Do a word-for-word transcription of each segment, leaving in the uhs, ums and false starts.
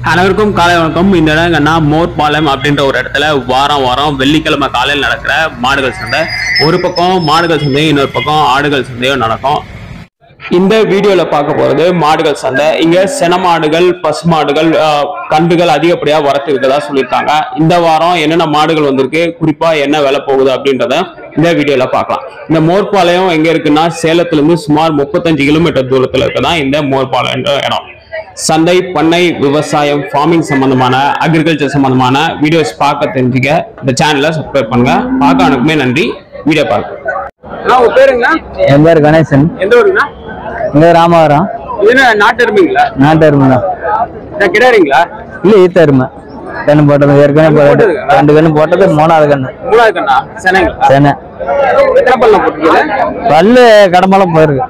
அனைவருக்கும் காலை வணக்கம். இந்த இடங்கள்னா மோர்பாளையம் அப்படின்ற ஒரு இடத்துல வாரம் வாரம் வெள்ளிக்கிழமை காலையில் நடக்கிற மாடுகள் சந்தை. ஒரு பக்கம் மாடுகள் சந்தையும் இன்னொரு பக்கம் ஆடுகள் சந்தையும் நடக்கும். இந்த வீடியோல பார்க்க போறது மாடுகள் சந்தை. இங்க சென மாடுகள், பசு மாடுகள், கன்றுகள் அதிகப்படியா வரத்து இருக்கதா சொல்லியிருக்காங்க. இந்த வாரம் என்னென்ன மாடுகள் வந்திருக்கு, குறிப்பா என்ன விலை போகுது அப்படின்றத இந்த வீடியோல பார்க்கலாம். இந்த மோர்பாளையம் எங்க இருக்குன்னா சேலத்துல இருந்து சுமார் முப்பத்தஞ்சு கிலோமீட்டர் தூரத்துல இருக்கதான் இந்த மோர்பாளையம் இடம். சந்தை, பண்ணை, விவசாயம், ஃபார்மிங் சம்பந்தமான, அக்ரிகல்ச்சர் சம்பந்தமான வீடியோஸ் பார்க்க தெரிஞ்சுக்க இந்த சேனலை சப்ஸ்கிரைப் பண்ணுங்க. பார்க்க அனுப்புமே நன்றி. வீடியோ பார்க்க உங்க பேருங்க? என் பேர் கணேசன். எந்த ஊருங்க? இங்க ராமவரம். இது நாட்டு எருமைங்களா? நாட்டு எருமை தான். கிடையாதுங்களா? இல்ல ஈத்த எருமை. கண்ணு போட்டது ஏற்கனவே போட்டது ரெண்டு கண்ணு போட்டது மூணாவது கண்ணு. மூணாவது கண்ணா? சென்னைங்களா? சென்னை. எத்தனை பல்ல போட்டுருக்கீங்க? பல்லு கடம்பலம் போயிருக்கு.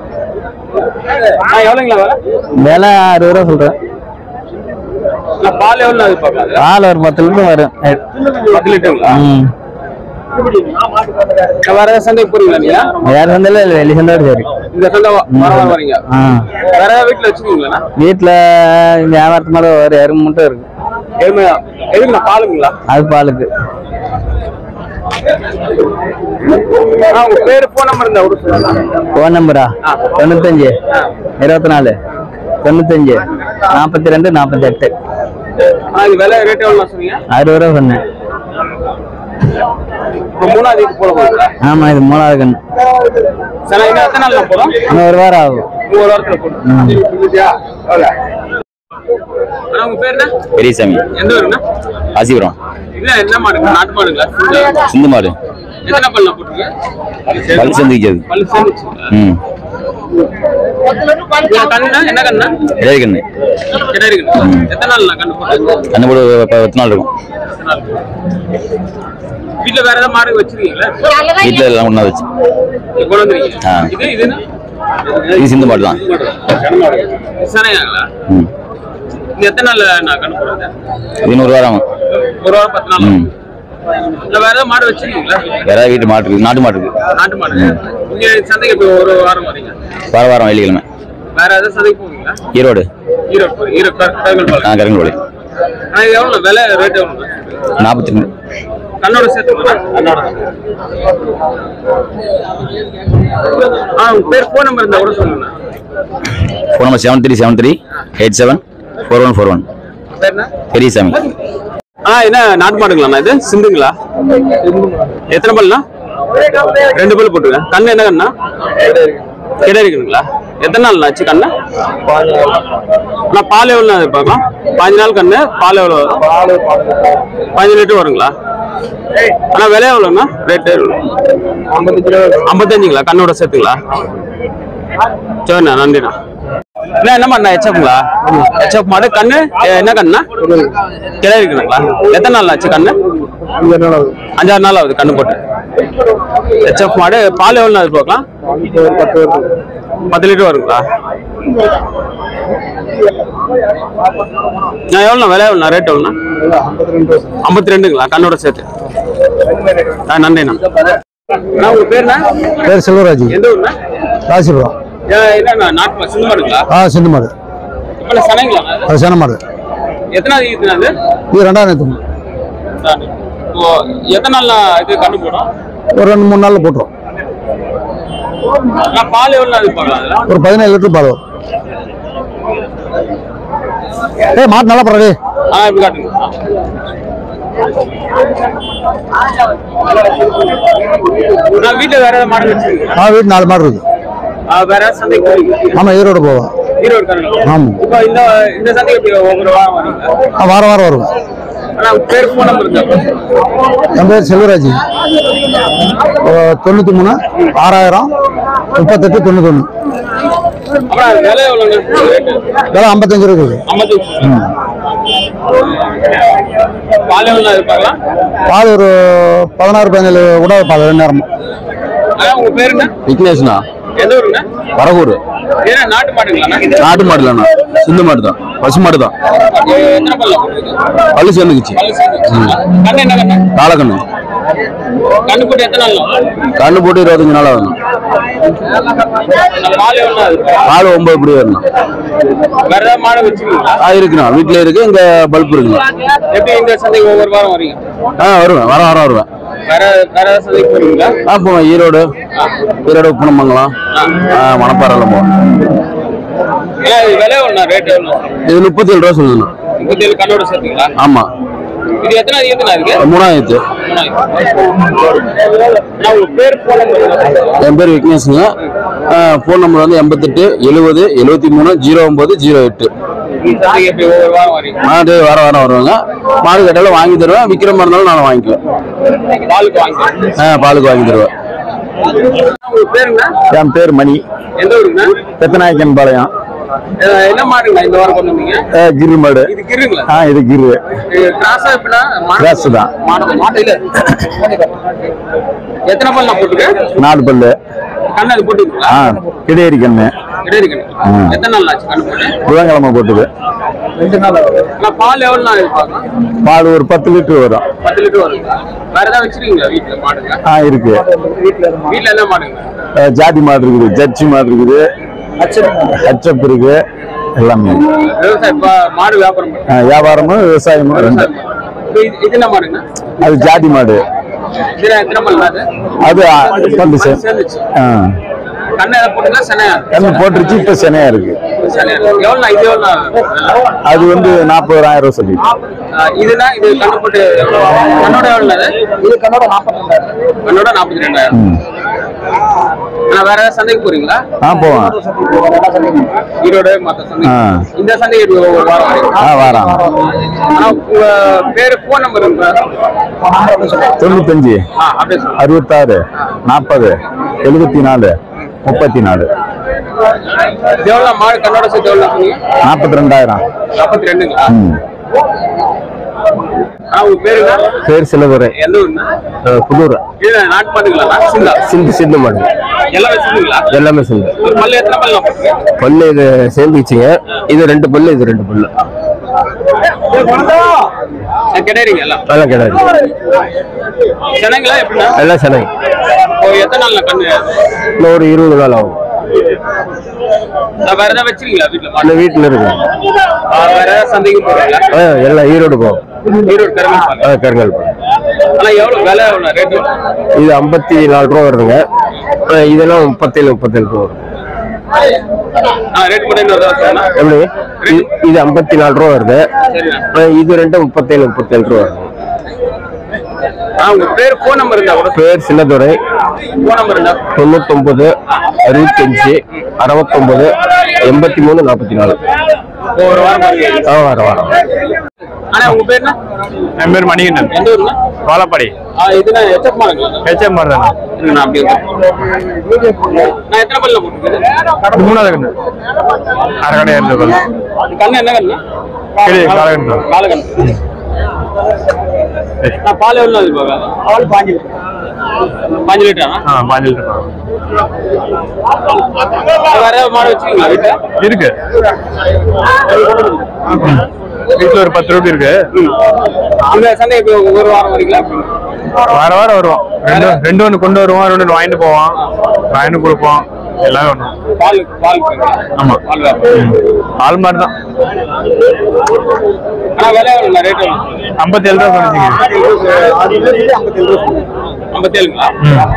விலை அறுபது ரூபா சொல்றேன். பால் எவ்வளவு? பால் ஒரு பத்து லிட்டர் வரும். பத்து லிட்டருங்களா? வேற சந்தைக்கு போறீங்களா நீங்க? வேற சந்தையில இல்ல, வெளி சந்தை சரி. இந்த சந்தை வரீங்க? வேற வீட்டுல வச்சுக்கீங்களா? வீட்டுல இந்த வியாபாரத்து மாதிரி ஒரு எருமை மட்டும் இருக்கு. எருமையா? எதுக்குண்ணா? பாலுங்களா? அது பாலுக்கு. போன் நம்பரா? தொண்ணூத்தஞ்சு இருபத்தி நாலு தொண்ணூத்தஞ்சு நாப்பத்தி ரெண்டு நாப்பத்தி எட்டு. அறுபது ரூபா சொன்னேன். ஆமா, இது மூணாவது கண்ணு. ஒரு வாரம் ஆகும். பெரியசாமி. எந்த ஊருங்க? ஆசிபுரம். என்ன மாடு? நாட்டு மாடுங்களா? சிந்து மாடு. எத்தனை பல்ல போட்டுருக்கு? பல் சந்திக்கிறது. பல் சந்திச்சு. ம். கண்ணா என்ன கண்ணா? கிடாரி கண்ணு. கிடாரி கண்ணு. எத்தனை நாள் கண்ணு போட்டு? கண்ணு போட்டு பத்து நாள் இருக்கும். வீட்டுல வேற ஏதாவது மாடு வச்சிருக்கீங்களா? வீட்டுல எல்லாம் ஒண்ணா வச்சு கொண்டு வந்துருக்கீங்க. இது இது இது சிந்து மாடு தான். சனையாங்களா? ம். இது எத்தனை நாள் நான் கண்ணு போடுறது? இது ஒரு வாரம். ஒரு வாரம் பத்து நாள். ம். வேற ஏதாவது மாடு வச்சிருக்கீங்களா? வேற வீட்டு மாடு இருக்கு. நாட்டு மாடு இருக்கு. நாட்டு மாடு. இங்க சந்தைக்கு இப்போ ஒரு வாரம் வரீங்க? வார வாரம் வெள்ளிக்கிழமை. வேற ஏதாவது சந்தைக்கு போவீங்களா? ஈரோடு. ஈரோடு. ஈரோடு கருங்கல்பாளையம். ஆ, கருங்கல்பாளையம். ஆனா இது எவ்வளவு விலை? ரேட் எவ்வளவு? நாற்பத்தி ரெண்டு. கண்ணோட சேர்த்து. ஆ, உங்க பேர், போன் நம்பர் இருந்தா கூட சொல்லுங்க. Phone number seven three seven three eight seven four one four one. Periyasamy. ஆ, என்ன நாட்டு மாடுங்களா? இது சிந்துங்களா? எத்தனை பல்லுண்ணா? ரெண்டு பல்லு போட்டுருக்கேன். கண்ணு என்ன கண்ணா? கிடாரி இருக்குங்களா? எத்தனை நாள் ஆச்சு கண்ணு? நான் பால் எவ்வளோ பார்க்கலாம்? பாஞ்சு நாள் கண்ணு. பால் எவ்வளோ? பாஞ்சு லிட்டர் வருங்களா? ஆனா விலை எவ்வளோண்ணா? ரேட்டு ஐம்பத்தஞ்சுங்களா? கண்ணோட சேர்த்துங்களா? சரிண்ணா, நன்றிண்ணா. என்ன என்ன மாடுண்ணா? ஹெச்எஃப்ங்களா? ஹெச்எஃப் மாடு. கண்ணு என்ன கண்ணா? கிடாரி இருக்குங்களா? எத்தனை நாள் ஆச்சு கண்ணு? அஞ்சாறு நாள் ஆகுது கண்ணு போட்டு. ஹெச்எஃப் மாடு. பால் எவ்வளோ நாள் பார்க்கலாம்? பத்து லிட்டர் வருங்களா? நான் எவ்வளோண்ணா விலை? எவ்வளோண்ணா ரேட்? எவ்வளோண்ணா? ஐம்பத்தி ரெண்டுங்களா? கண்ணோட சேர்த்து. ஆ, நன்றிண்ணா. உங்க பேருண்ணா? பேர் செல்வராஜ். எந்த ஊர்ண்ணா? ராசிபுரம். என்னண்ணா? நாட்டு சிந்து மாடுங்களா? ஆ, சிந்து மாடு. சனைங்களா? அது சேன மாடு. எத்தனாவது ஈத்துனாது? இது ரெண்டாவது நேத்து. எத்தனை நாள்ல இது கண்ணு போடும்? ஒரு ரெண்டு மூணு நாள்ல போட்டுரும். பால் எவ்வளவு நாள் பார்க்கலாம்? ஒரு பதினேழு லிட்டர் பால் வரும். ஏய், மாட்டு நல்லா போறே. ஆ, இப்படி காட்டுங்க. நான் வீட்டுல வேற ஏதாவது மாடு வச்சிருக்கீங்க? ஆ, வீட்டு நாலு மாடு இருக்கு. வேற சந்தைக்கு போறீங்க? ஆமா, ஈரோடு போவோம். ஈரோடு காரங்க. ஆமா. இப்போ இந்த இந்த சந்தைக்கு ஒவ்வொரு வாரம் வரீங்க? வாரம் வாரம் வரும். ஆனா பேர், போன் நம்பர் இருக்கா? என் பேர் செல்வராஜ். தொண்ணூத்தி மூணு ஆறாயிரம் முப்பத்தெட்டு தொண்ணூத்தி ஒண்ணு. விலை எவ்வளவு? விலை ஐம்பத்தஞ்சு ரூபாய். பால் எவ்வளவு எதிர்பார்க்கலாம்? பால் ஒரு பதினாறு பதினேழு கூட பால் ரெண்டு நேரம். உங்க பேரு என்ன? விக்னேஷ்ண்ணா. எந்த ஊருங்க? வரகூர். ஏன்னா நாட்டு மாடுங்களா? நாட்டு மாடு இல்லைண்ணா, சிந்து மாடு தான். பசு மாடு தான். எத்தனை பல்ல? பல்லு சேர்ந்துக்குச்சு. கண்ணு என்ன கண்ணு? காலக்கண்ணு. கண்ணு போட்டு எத்தனை நாள்? கண்ணு போட்டு இருபத்தஞ்சு நாள் ஆகும். பால் எவ்வளோ அது? பால் ஒன்பது இப்படி வரணும். வேற ஏதாவது மாடு வச்சுக்கீங்களா? ஆ இருக்குண்ணா, வீட்டில் இருக்கு. இங்க பல்ப் இருக்குண்ணா. எப்படி இந்த சந்தைக்கு ஒவ்வொரு வாரம் வரீங்க? ஆ வருவேன், வர வாரம் வருவேன். வேற வேற ஏதாவது சந்தைக்கு போறீங்களா? ஆ போவேன். ஈரோடு, ஈரோடு உப்பனமங்கலம், மணப்பாறையில் போவேன். விலை எவ்வளோ? ரேட் எவ்வளோ? இது முப்பத்தி ஏழு ரூபா சொல்லுங்கண்ணா. முப்பத்தி ஏழு கண்ணோட சேர்த்துங்களா? ஆமா. இது எத்தனை அதிகத்துனா இருக்கு? மூணாயிரத்து. என் பேர் விக்னேஷுங்க. போன் நம்பர் வந்து எண்பத்தெட்டு எழுபது எழுபத்தி மூணு ஜீரோ ஒன்பது ஜீரோ எட்டு. மாடு வர வாரம் வருவாங்க. மாடு கட்டால வாங்கி தருவேன். விக்கிற மாதிரி இருந்தாலும் நான் வாங்கிக்குவேன். ஆ பாலுக்கு வாங்கி தருவேன். என் பேர் மணி. எந்த ஊருங்க? பெத்தநாயக்கன் பாளையம். என்ன மாடுங்களா இந்த வாரம் கொண்டு வந்தீங்க? கிரு மாடு. இது கிருங்களா? ஆ இது கிரு. கிராஸா இப்பனா? கிராஸ் தான். மாடு மாடு இல்ல. எத்தனை பல்லு போட்டுருக்கு? நாலு பல்லு. கண்ணு அது போட்டுருக்கீங்களா? ஆ கிடையாது கண்ணு. கிடையாது கண்ணு. எத்தனை நாள் ஆச்சு கண்ணு போட்டு? புதன்கிழமை போட்டுது. ரெண்டு நாள். நான் பால் எவ்வளவு நாள் இருப்பாங்க? பால் ஒரு பத்து லிட்டர் வரும். பத்து லிட்டர் வரும். வேற ஏதாவது வச்சிருக்கீங்களா வீட்டுல மாடுங்க? ஆ இருக்கு. வீட்டுல என்ன மாடுங்க? ஜாதி மாடு இருக்குது, ஜர்சி மாடு இருக்குது, ஹச்சப் இருக்கு, எல்லாமே. விவசாயம் மாடு வியாபாரம் வியாபாரமும் விவசாயமும் ரெண்டு. இது என்ன மாடுங்க? அது ஜாதி மாடு. இதுல எத்தனை பல்லு அது? அது பல்லு சேர்ந்துச்சு. ஆ கண்ணு எதை போட்டுங்க? செனையா? கண்ணு போட்டுருச்சு, இப்ப செனையா இருக்கு. எவ்வளவு? இது எவ்வளவு? அது வந்து நாற்பதாயிரம் ரூபாய் சொல்லி. இதுதான் இது கண்ணு போட்டு கண்ணோட எவ்வளவு? இது கண்ணோட நாற்பத்தி ரெண்டாயிரம். கண்ணோட நாற்பத்தி ரெண்டாயிரம். வேற ஏதாவது சந்தைக்கு போறீங்களா? ஆ போவேன். ஈரோடு மற்ற சந்தை. இந்த சந்தைக்கு ஒரு வாரம் வரைக்கும். ஆ வாரம். ஆனா உங்க பேரு போன் நம்பர் தொண்ணூத்தஞ்சு அறுபத்தாறு நாற்பது எழுபத்தி நாலு முப்பத்தி நாலு. எவ்வளவு மாடு கண்ணோட சேர்த்து எவ்வளவு சொன்னீங்க? நாற்பத்தி ரெண்டாயிரம். நாற்பத்தி ரெண்டுங்களா? பேர் சிலதுரை. எந்த ஊருங்க? புதூர். நாட்டு மாடுங்களா? சிந்தா? சிந்து சிந்து மாடு. எல்லாமே சிந்துங்களா? எல்லாமே சிந்து. பல்லு எத்தனை பல்லு? பல்லு இது சேர்ந்துச்சுங்க. இது ரெண்டு பல்லு, இது ரெண்டு பல்லு. கிடையாதுங்க எல்லாம்? எல்லாம் கிடையாது. சென்னைங்களா எப்படின்னா? எல்லாம் சென்னை. எத்தனை நாள்ல கண்ணு? இன்னும் ஒரு இருபது நாள் ஆகும். வேற ஏதாவது வச்சிருக்கீங்களா வீட்டுல? அந்த வீட்டுல இருக்கு. வேற ஏதாவது சந்தைக்கு போறீங்களா? எல்லாம் ஈரோடு போகும். ஈரோடு கருங்கல். கருங்கல். ஆனா எவ்வளவு விலை? எவ்வளவு ரேட்? இது ஐம்பத்தி நாலு ரூபா வருதுங்க. இதெல்லாம் முப்பத்தேழு முப்பத்தேழு ரூபா வரும். எப்படி? இது ஐம்பத்தி நாலு ரூபா வருது. இது ரெண்டு முப்பத்தேழு முப்பத்தேழு ரூபா வருது. பேர் சின்னதுரை. தொண்ணூத்தி ஒன்பது அறுபத்தி அஞ்சு அறுபத்தி ஒன்பது எண்பத்தி மூணு நாற்பத்தி நாலு. வாரம் வாரம். என் பேர் மணிகண்டன். எந்த ஊர்ல? வாழப்பாடி. ஹெச்எப் மாடு தானே. மூணாவது கண்ணு. அரை கடை இருந்த பல்லு. கண்ணு என்ன கண்ணு? காலகண்ணு. காலகண்ணு. பால் எவ்வளவு? பால் பாஞ்சு பாஞ்சு லிட்டரா? ஆ பாஞ்சு லிட்டர். வேற ஏதாவது மாடு வச்சுக்கீங்களா வீட்டுல? இருக்கு. வீட்டுல ஒரு பத்து ரூபாய் இருக்கு. அந்த சந்தைக்கு ஒரு வாரம் வரீங்களா? வார வாரம் வருவோம். ரெண்டு ரெண்டு ஒன்று கொண்டு வருவோம், ரெண்டு ஒன்று வாங்கிட்டு போவோம், வாங்கிட்டு கொடுப்போம். எல்லாமே ஒண்ணு. பால் பால் ஆமா பால் மாடு தான். ஆனா விலை எவ்வளவு? ரேட் ஐம்பத்தி ஏழு ரூபா சொன்னீங்க. ஐம்பத்தி ஏழுங்களா?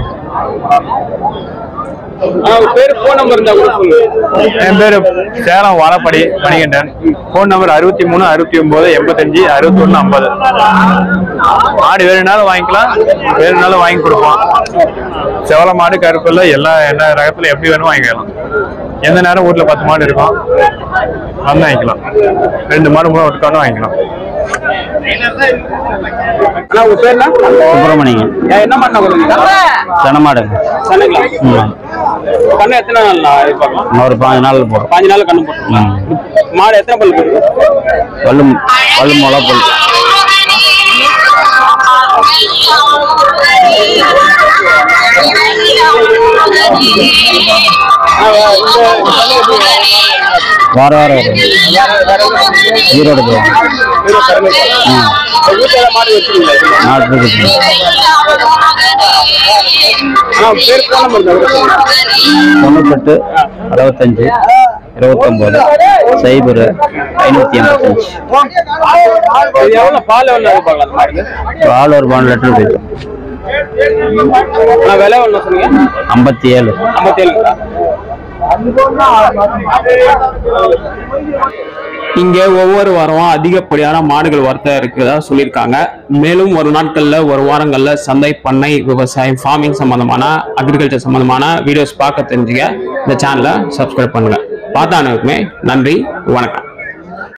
பேரு போன் நம்பர் இருந்தா கூட சொல்லுங்க. என் பேரு சேலம் வாழப்பாடி மணிகண்டன். போன் நம்பர் அறுபத்தி மூணு அறுபத்தி ஒன்பது எண்பத்தஞ்சு அறுபத்தி ஒண்ணு ஐம்பது. மாடு வேணும்னாலும் வாங்கிக்கலாம், வேணும்னாலும் வாங்கி கொடுப்போம். செவல மாடு கருப்பில் எல்லா எல்லா ரகத்துல எப்படி வேணும் வாங்கிக்கலாம். எந்த நேரம் வீட்டுல பத்து மாடு இருக்கும், வந்து வாங்கிக்கலாம். ரெண்டு மாடு மூணு ஒட்டுக்கான வாங்கிக்கலாம். சுப்பிரமணியன். என்ன பண்ண செனமாடு. கண்ணு எத்தனை நாள்? ஒரு பாஞ்சு நாள் போடும். பாஞ்சு நாள் கண்ணு போட்டோம். மாடு எத்தனை பல்லு போடுது? பல்லு பல்லு முளை பல்லு. இந்த வார வாரம் வரும். ஈரோடு போவோம். நாட்டு இருக்கு. தொண்ணூத்தெட்டு அறுபத்தஞ்சு இருபத்தொன்பது சைபர் ஐநூத்தி எண்பத்தஞ்சு. பால் எவ்வளவு எதிர்பார்க்கலாம் பால் ஒரு பால் லிட்டர் போயிடும். விலை எவ்வளவு சொன்னீங்க? ஐம்பத்தி ஏழு ஐம்பத்தி ஏழு. இங்க ஒவ்வொரு வாரமும் அதிகப்படியான மாடுகள் வர்த்தகம் இருக்குதா சொல்லியிருக்காங்க. மேலும் ஒரு நாட்கள்ல ஒரு வாரங்கள்ல சந்தை, பண்ணை, விவசாயம், ஃபார்மிங் சம்பந்தமான, அக்ரிகல்ச்சர் சம்பந்தமான வீடியோஸ் பார்க்க தெரிஞ்சுக்க இந்த சேனலை சப்ஸ்கிரைப் பண்ணுங்க. பார்த்தானுக்குமே நன்றி, வணக்கம்.